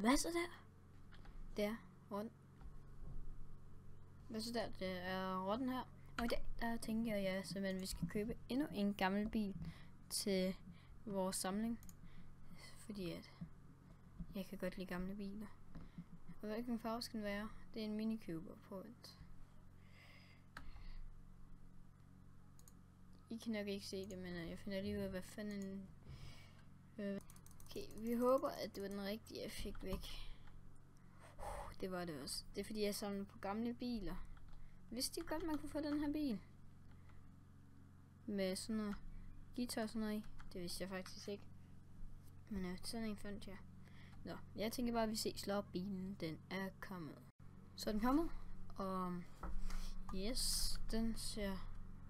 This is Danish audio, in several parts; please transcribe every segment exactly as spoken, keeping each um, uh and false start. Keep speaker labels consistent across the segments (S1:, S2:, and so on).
S1: Hvad så der? Det er rotten. Hvad så der? Det er rotten her. Og i dag, der tænker jeg simpelthen, at vi skal købe endnu en gammel bil til vores samling. Fordi at jeg kan godt lide gamle biler. Og hvilken farve skal den være? Det er en Mini Cooper på vent. I kan nok ikke se det, men jeg finder lige ud af, hvad fanden... Øh. Okay, vi håber, at det var den rigtige, jeg fik væk. Uh, det var det også. Det er fordi, jeg samler på gamle biler. Vidste I godt, man kunne få den her bil? Med sådan noget guitar og sådan noget i. Det vidste jeg faktisk ikke. Men øh, sådan en fandt jeg. Nå, jeg tænker bare, at vi ses, slå op bilen. Den er kommet. Så er den kommet. Og yes, den ser...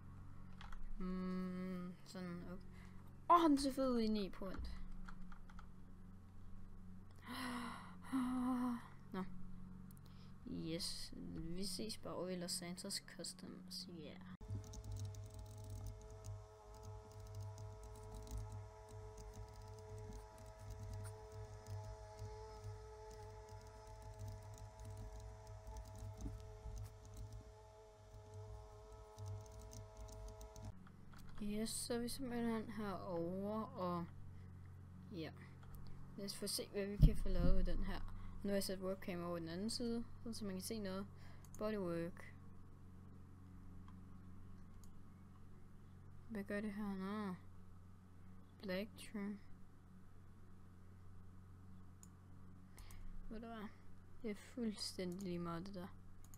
S1: Mm, sådan okay. Åh, oh, den ser fed ud i ni point. Nå. Yes, vi ses bare over i Los Santos Customs, ja. Yeah. Yes, så er vi simpelthen herovre, og ja, lad os få se, hvad vi kan få lavet ved den her. Nu har jeg sat webcam over den anden side, så man kan se noget. Bodywork. Hvad gør det her? Nå. Black trim. Hvad det var? Det er fuldstændig lige meget det der.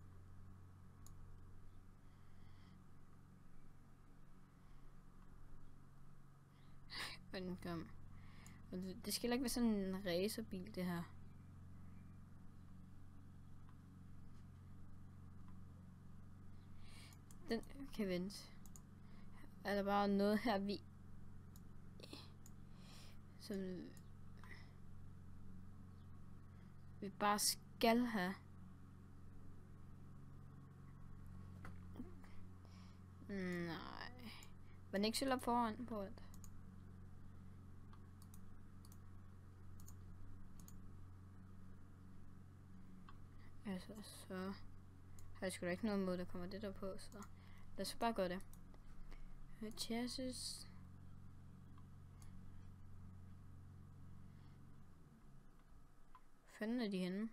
S1: Og den kom. Og det, det skal ikke være sådan en racerbil, det her. Den kan vente. Er der bare noget her, vi... Som... Vi bare skal have. Nej. Var den ikke selv op foran på det? Altså, så har jeg sgu da ikke noget mod, der kommer det der på, så lad os bare gøre det. Chassis. Fanden er de henne?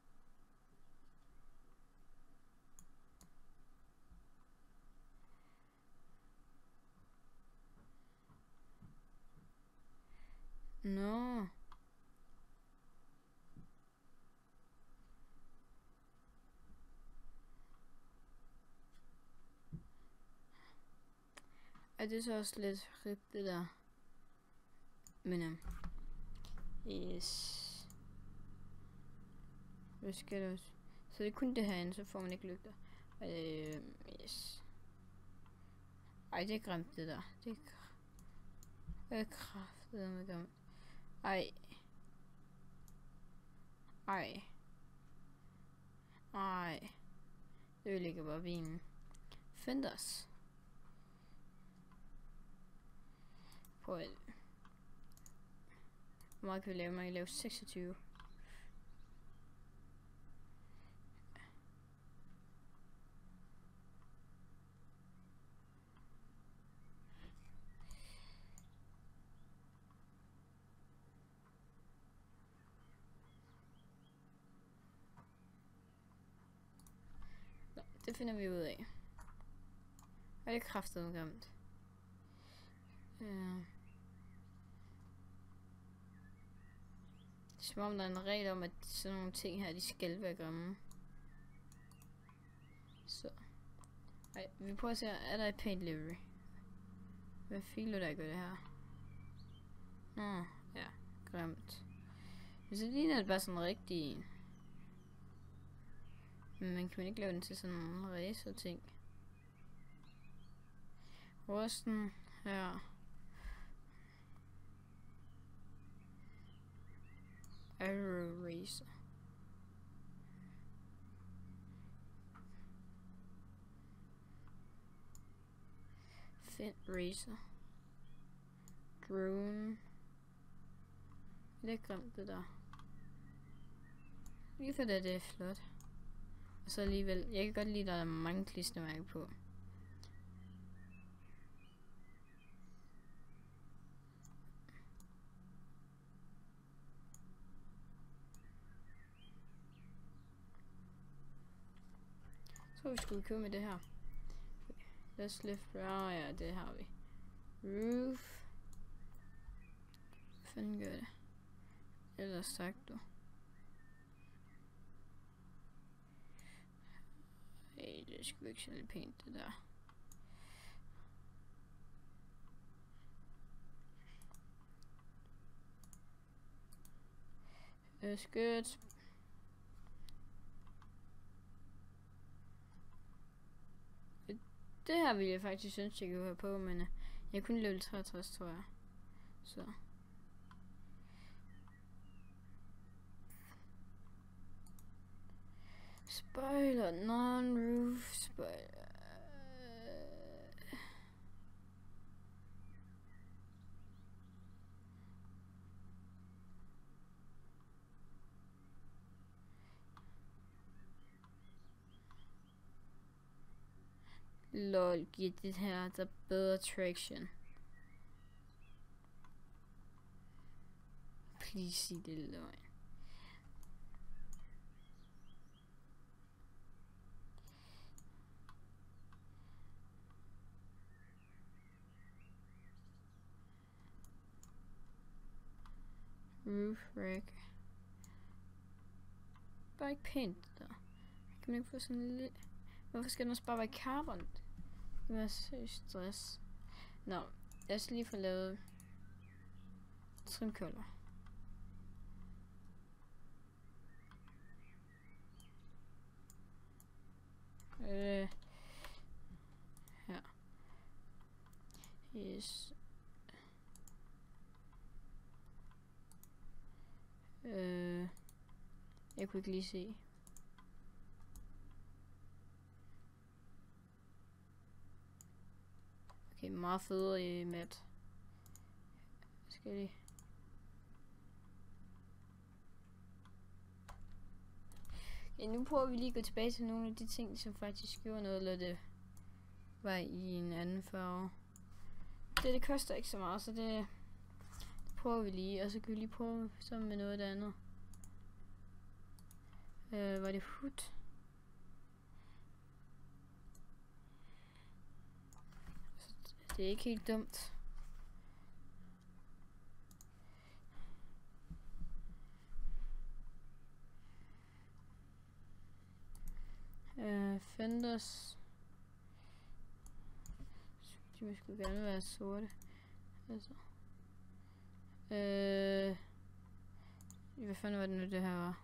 S1: Nå. Er det så også lidt rip det der? Men um, yes. Hvad skal det også? Så det er kun det herinde, så får man ikke lygter. Øh, yes. Ej, det er grimt det der. Det er kraftigt med grimt. Ej. Ej. Ej. Det vil ikke bare bilen. Fenders. På et. Hvor meget kan vi lave? Man kan lave seksogtyve. Nå, det finder vi ud af. Og det er kraftedeme grimt. Ja. Som om der er en regel om, at sådan nogle ting her, de skal være grimme. Så. Ej, vi prøver at se, er der et paint livery? Hvad filer der gør det her? Nå, ja, grimt. Men så ligner det bare sådan en rigtig en. Men man kan ikke lave den til sådan nogle racer ting. Rosten her. Aero Racer. Fit Racer. Drone. Det er grimt det der. Lige for det, det er flot. Og så alligevel, jeg kan godt lide, at der er mange klistermærker på. Så vi skulle købe med det her. Let's lift brow, ja, det har vi. Roof. Hvad fanden gør det? Ellers sagt du. Ej, det er sgu ikke så lidt pænt, det der. Øh, skørt. Det her ville jeg faktisk synes, jeg kunne høre på, men uh, jeg kunne level treogtres, tror jeg. Så. Spoiler, non-roof, spoiler. Lol, giver det her der bedre traction. Please sig det løgn. Roof rack. Bare ikke pænt der. Kan man ikke få sådan lidt... Hvorfor skal den også bare være carbon? Det var så stress. Nå, lad os lige få lavet trimkøller. Øh. Her. Yes. Øh. Jeg kunne ikke lige se. Okay, meget federe i mat. Skal lige. Ja, nu prøver vi lige at gå tilbage til nogle af de ting, som faktisk gjorde noget, eller det var i en anden farve. Det, det koster ikke så meget, så det, det prøver vi lige. Og så kan vi lige prøve sammen med noget andet. Øh, var det hood? Det er ikke helt dumt. Øh, fenders. De skulle gerne være sorte. Altså. Øh. Hvad fanden var det nu, det her var?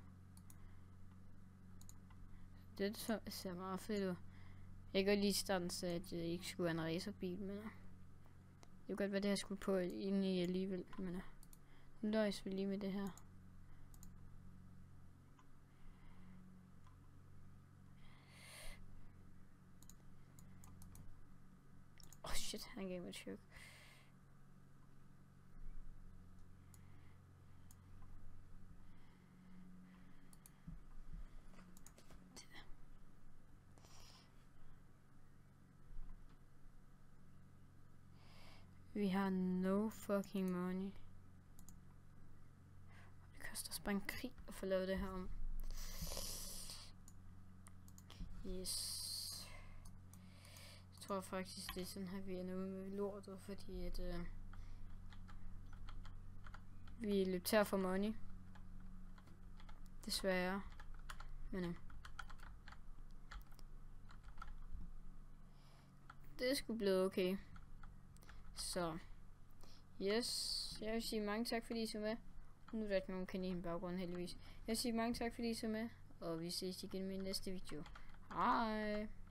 S1: Det ser meget fedt ud. Jeg kan godt lige i starten sagde, at jeg ikke skulle have en racerbil, men det kunne godt være, det her skulle på inde i alligevel, men nu løjes vi lige med det her. Oh shit, han gav mig et chok. Vi har no fucking money. Det koster os bare en krig at få lavet det her om. Yes. Jeg tror faktisk, det er sådan her, vi er nu med lortet, fordi at øh, vi løb tør for money. Desværre. Men øh, det er sgu blevet okay. Så, yes, jeg vil sige mange tak, fordi I så med. Nu er der ikke nogen kanin i baggrunden, heldigvis. Jeg vil sige mange tak, fordi I så med, og vi ses igen i min næste video. Hej!